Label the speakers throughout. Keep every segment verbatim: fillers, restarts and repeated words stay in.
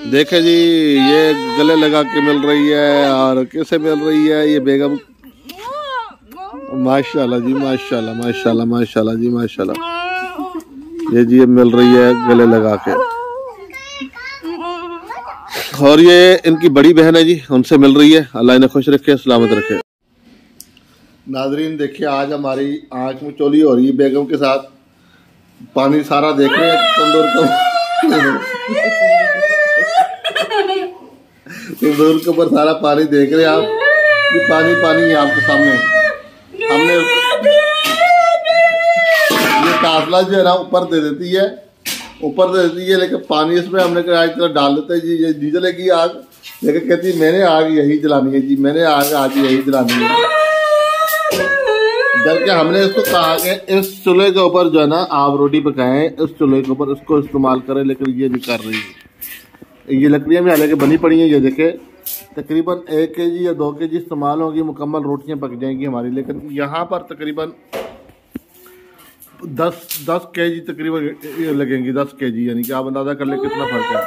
Speaker 1: देखे जी, ये गले लगा के मिल रही है और कैसे मिल रही है ये बेगम। माशाल्लाह जी, माशाल्लाह माशाल्लाह माशाल्लाह जी, माशाल्लाह। ये जी ये मिल रही है गले लगा के। और ये इनकी बड़ी बहन है जी, उनसे मिल रही है। अल्लाह इन्हें खुश रखे, सलामत रखे। नाजरीन देखिए, आज हमारी आँख में चोली हो रही है बेगम के साथ। पानी सारा देख रहे हैं तंदूर का तंदूर के ऊपर सारा पानी देख रहे हैं आप। ये पानी पानी है आपके सामने। हमने ये काफला जो है ना ऊपर दे देती है, ऊपर दे देती है, लेकिन पानी इसमें हमने कहा इस तरह डाल देते हैं जी। ये नहीं जलेगी आग, लेकिन कहती है मैंने आग यही जलानी है जी, मैंने आग आज यही जलानी है। जबकि हमने इसको कहा कि इस चूल्हे के ऊपर जो है ना आप रोटी पकाएं, इस चूल्हे के ऊपर इसको इस्तेमाल करें, लेकिन ये नहीं कर रही है। ये लकड़ियाँ भी हालांकि बनी पड़ी हैं। ये देखे तकरीबन एक के जी या दो के जी इस्तेमाल होगी, मुकम्मल रोटियाँ पक जाएंगी हमारी। लेकिन यहाँ पर तकरीबन दस दस के जी तकरीबन लगेंगी, दस के जी, यानी कि आप अंदाजा कर ले कितना फर्क है।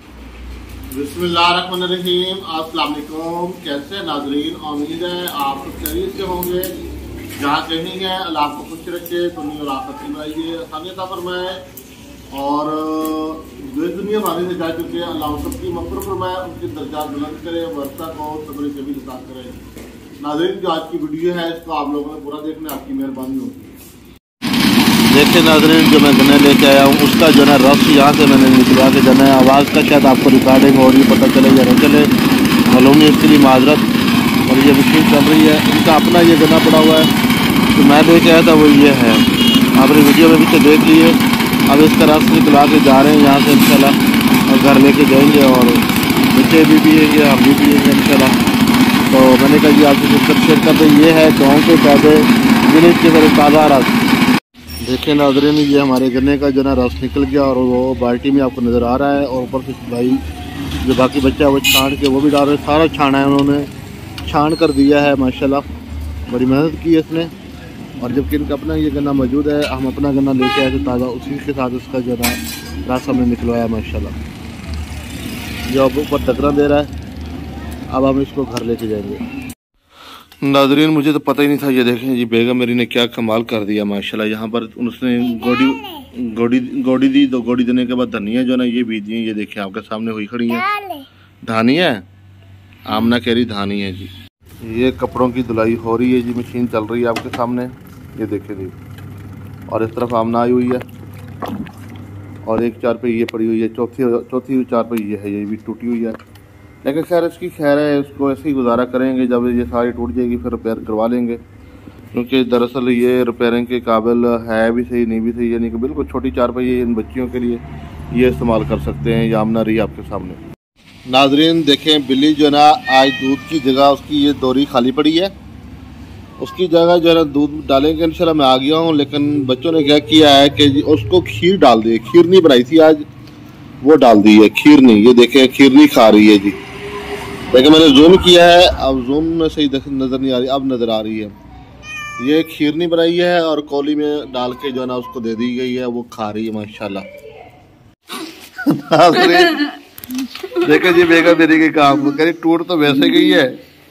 Speaker 1: बिस्मिल्लाहिर्रहमानिर्रहीम, अस्सलाम वालेकुम। कैसे नाजरीन, उम्मीद है आप सब खैरियत से होंगे। जहाँ कहीं है अल्लाह आपको खुश रखे, दुनिया और आखिरत में आइए आसानियत फरमाए, और जो दुनिया वाले से जा चुके हैं अल्लाह सबकी मग़फ़िरत फरमाए, उनके दर्जात बुलंद करे, वर्षा को सब्र से भी निसात करे। नाज़रीन, जो आज की वीडियो है इसको आप लोगों ने पूरा देखना, आपकी मेहरबानी होगी। देखिए नाज़रीन, जो मैं गन्ने लेके आया हूँ उसका जो है रस यहाँ से मैंने निकलवा के जाना है। आवाज़ का शायद आपको रिकॉर्डिंग हो रही है, पता चले या न चले, मालूम नहीं, इसके लिए माजरत। और ये मशीन चल रही है, इनका अपना ये गन्ना पड़ा हुआ है तो मैं लेके आया था, वो ये है। आपने वीडियो में पीछे देख लिए। अब इसका रस निकला के जा रहे हैं यहाँ से इंशाल्लाह, और घर लेके जाएंगे और बच्चे भी पिएंगे, हम भी पिएंगे इंशाल्लाह। तो मैंने कहा जी आपसे शिरकत शेयर कर दें। ये है गाँव के पौधे विलेज के मेरे ताज़ा रस। देखिए नाज़रीन, ये हमारे गन्ने का जो ना रस निकल गया और वो बाल्टी में आपको नज़र आ रहा है। और ऊपर से भाई जो बाकी बच्चा है वो छान के वो भी डाल रहे हैं। सारा छाना है, उन्होंने छान कर दिया है माशाल्लाह, बड़ी मेहनत की है इसने। और जबकि इनका अपना ये गन्ना मौजूद है, हम अपना गन्ना लेके आए थे ताज़ा, उसी के साथ इसका जो है रस हमने निकलवाया माशाल्लाह। जो अब ऊपर टकरा दे रहा है, अब हम इसको घर लेके जाएंगे। नाज़रीन, मुझे तो पता ही नहीं था। ये देखें जी, बेगम मेरी ने क्या कमाल कर दिया माशाल्लाह। यहाँ पर उसने गोडी गोडी गोडी दी, तो गोडी देने के बाद धनिया जो है ना ये बीज दी। ये देखें आपके सामने हुई खड़ी है, धानी है, आमना कह रही धानी है जी। ये कपड़ों की धुलाई हो रही है जी, मशीन चल रही है आपके सामने, ये देखे जी। और इस तरफ आमना आई हुई है, और एक चार पे ये पड़ी हुई है, चौथी चौथी चार पे ये है, ये भी टूटी हुई है। लेकिन खैर इसकी खैर है, इसको ऐसे ही गुजारा करेंगे। जब ये सारी टूट जाएगी फिर रिपेयर करवा लेंगे, क्योंकि दरअसल ये रिपेयरिंग के काबिल है भी सही, नहीं भी सही, यानी कि बिल्कुल छोटी चार पहिए इन बच्चियों के लिए ये इस्तेमाल कर सकते हैं। ये आमना रही आपके सामने। नाजरीन देखें, बिल्ली जो है ना आज दूध की जगह उसकी ये दोरी खाली पड़ी है, उसकी जगह जो है ना दूध डालेंगे इंशाल्लाह। मैं आ गया हूँ, लेकिन बच्चों ने क्या किया है कि उसको खीर डाल दी। खीरनी बनाई थी आज, वो डाल दी है खीरनी। ये देखें खीरनी खा रही है जी। लेकिन मैंने जूम किया है, अब जूम में सही नज़र नहीं आ रही, अब नज़र आ रही है। ये खीरनी बनाई है और कोली में डाल के जो है ना उसको दे दी गई है, वो खा रही है माशाल्लाह। देखे जी बेगम मेरी के काम करी, टूट तो वैसे गई है।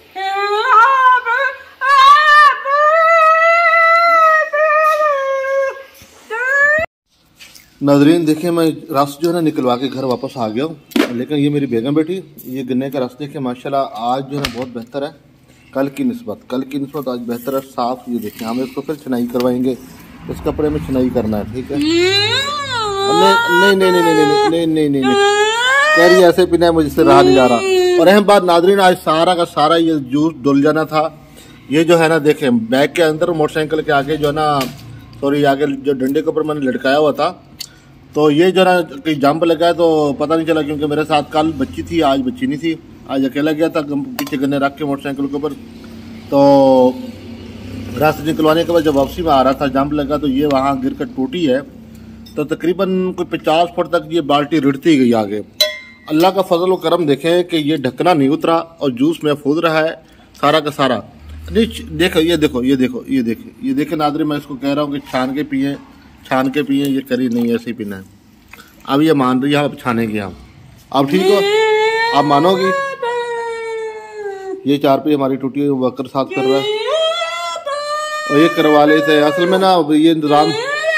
Speaker 1: नाजरीन देखें, मैं रस जो है ना निकलवा के घर वापस आ गया हूँ, लेकिन ये मेरी बेगम बैठी। ये गन्ने का रस देखें माशाल्लाह आज जो है बहुत बेहतर है, कल की निस्बत कल की निस्बत आज बेहतर है, साफ़। ये देखें, हम इसको फिर छिनाई करवाएंगे, इस कपड़े में छिनाई करना है, ठीक है। नहीं नहीं नहीं नहीं नहीं नहीं नहीं नहीं नहीं कह रही ऐसे पीना है, मुझसे रहा नहीं जा रहा। और अहम बात नाजरीन, आज सारा का सारा ये जूस धुल जाना था। ये जो है ना देखें, बैग के अंदर मोटरसाइकिल के आगे जो है ना, सॉरी आगे जो डंडे के ऊपर मैंने लटकाया हुआ था, तो ये जो है ना कहीं जंप लगा है तो पता नहीं चला, क्योंकि मेरे साथ कल बच्ची थी, आज बच्ची नहीं थी। आज अकेला गया था पीछे गन्ने रख के मोटरसाइकिल के ऊपर, तो रास्ते निकलवाने के बाद जब वापसी में आ रहा था जंप लगा, तो ये वहाँ गिर कर टूटी है। तो तकरीबन कोई पचास फुट तक ये बाल्टी रिढ़ती गई आगे। अल्लाह का फजल व करम देखें कि ये ढकना नहीं उतरा और जूस महफूज रहा है सारा का सारा। नहीं देखो, ये देखो ये देखो ये देखे ये देखे नाज़रीन, मैं इसको कह रहा हूँ कि छान के पिए, छान के पिए, ये करी नहीं, ऐसे ही पीना है। अब ये मान रही है, अब छानेंगे हम। आप ठीक हो, आप मानोगी? ये चार पे हमारी टूटी हुई वर्कर साथ कर रहा है और ये करवा लेते हैं। असल में ना ये इंतजाम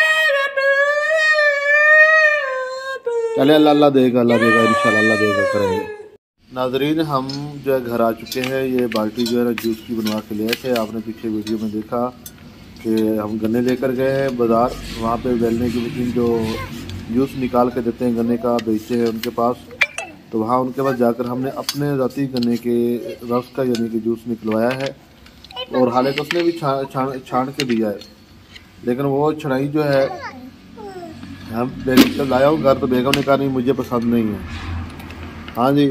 Speaker 1: चले, अल्लाह अल्लाह देगा, अल्लाह देगा, इंशाल्लाह अल्लाह देगा, करेंगे। नाजरीन, हम जो है घर आ चुके हैं। ये बाल्टी जो है ना जूस की बनवा के लिए थे। आपने पीछे वीडियो में देखा कि हम गन्ने लेकर गए हैं बाज़ार। वहाँ पे बेलने की मशीन जो जूस निकाल के देते हैं गन्ने का, बेचते हैं उनके पास। तो वहाँ उनके पास जाकर हमने अपने ज़ाती गन्ने के रस का यानी कि जूस निकलवाया है। और हालांकि उसने भी छान छान छान के दिया है, लेकिन वो छनाई जो है हम जब लाया हूँ घर तो बेगम ने कहा नहीं मुझे पसंद नहीं है। हाँ जी,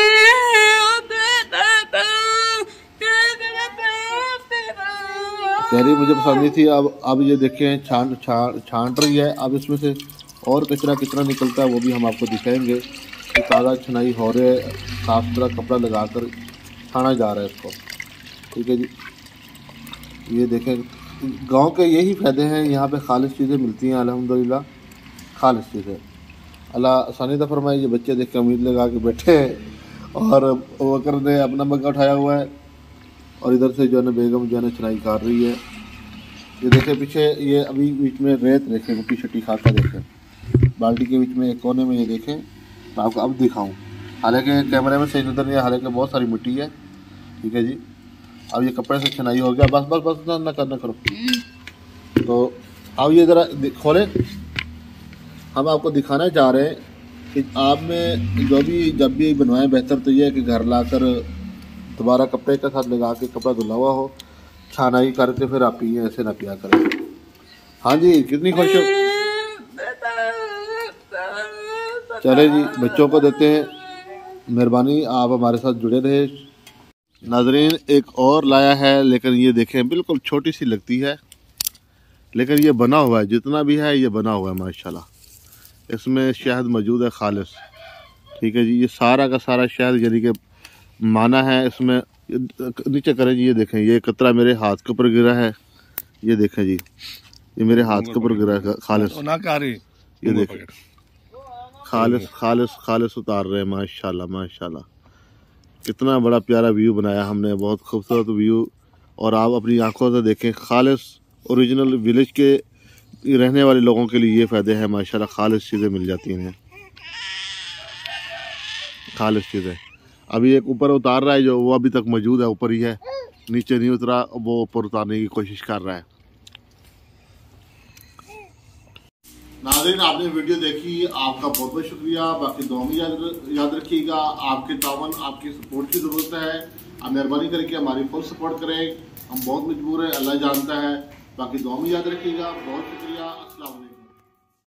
Speaker 1: कह रही मुझे पसंद नहीं थी। अब अब ये देखें छान छान छान रही है। अब इसमें से और कचरा कितना निकलता है वो भी हम आपको दिखाएंगे कि ताज़ा छनाई हो रहे, साफ सुथरा कपड़ा लगाकर छाना जा रहा है इसको। ठीक है जी, ये देखें गांव के यही फ़ायदे हैं। यहाँ पे खालिश चीज़ें मिलती हैं अल्हम्दुलिल्लाह, खालिश चीज़ें। अल्लाह आसानी तो फरमाए। ये बच्चे देख के उम्मीद लगा के बैठे हैं और वकर ने अपना मग्गा उठाया हुआ है और इधर से जो है ना बेगम जो है ना छनाई कर रही है। ये देखें पीछे, ये अभी बीच में रेत देखें, मिट्टी शट्टी खाता देखें बाल्टी के बीच में एक कोने में। ये देखें तो आपको अब दिखाऊं, हालांकि कैमरे में सही नजर नहीं है, हालांकि बहुत सारी मिट्टी है। ठीक है जी, अब ये कपड़े से छनाई हो गया। बस बस बस ना ना करना करो। तो अब ये ज़रा खोले, हम आपको दिखाना चाह रहे हैं कि आप में जो भी जब भी बनवाएं बेहतर तो ये है कि घर लाकर दोबारा कपड़े के साथ लगा के कपड़ा धुला हुआ हो, छानाई करके फिर आप पिए, ऐसे ना पिया करें। हाँ जी, कितनी खुश हो। चले जी, बच्चों को देते हैं। मेहरबानी, आप हमारे साथ जुड़े रहे। नाजरीन, एक और लाया है, लेकिन ये देखें बिल्कुल छोटी सी लगती है, लेकिन ये बना हुआ है। जितना भी है ये बना हुआ है माशाल्लाह। इसमें शहद मौजूद है खालिश। ठीक है जी, ये सारा का सारा शहद यानी कि माना है इसमें। नीचे करें जी, ये देखें ये कतरा मेरे हाथ के ऊपर गिरा है। ये देखें जी, ये मेरे हाथ के ऊपर गिरा है खालिश। ये देखें खालिश खालिश खालिश उतार रहे हैं माशाल्लाह माशाल्लाह। कितना बड़ा प्यारा व्यू बनाया हमने, बहुत खूबसूरत व्यू। और आप अपनी आंखों से देखें, खालिश ओरिजिनल विलेज के रहने वाले लोगों के लिए ये फ़ायदे हैं माशाल्लाह। खालिश चीज़ें मिल जाती हैं, खालिश चीज़ें। अभी एक ऊपर उतार रहा है जो, वो अभी तक मौजूद है, ऊपर ही है, नीचे नहीं उतरा। वो ऊपर उतारने की कोशिश कर रहा है। नाज़रीन, आपने वीडियो देखी, आपका बहुत बहुत शुक्रिया। बाकी दुआ में याद याद रखिएगा, आपके तावन आपकी सपोर्ट की ज़रूरत है। आप मेहरबानी करके हमारी फुल सपोर्ट करें, हम बहुत मजबूर हैं, अल्लाह जानता है। बाकी दुआ में याद रखिएगा। बहुत शुक्रिया। अस्सलाम वालेकुम।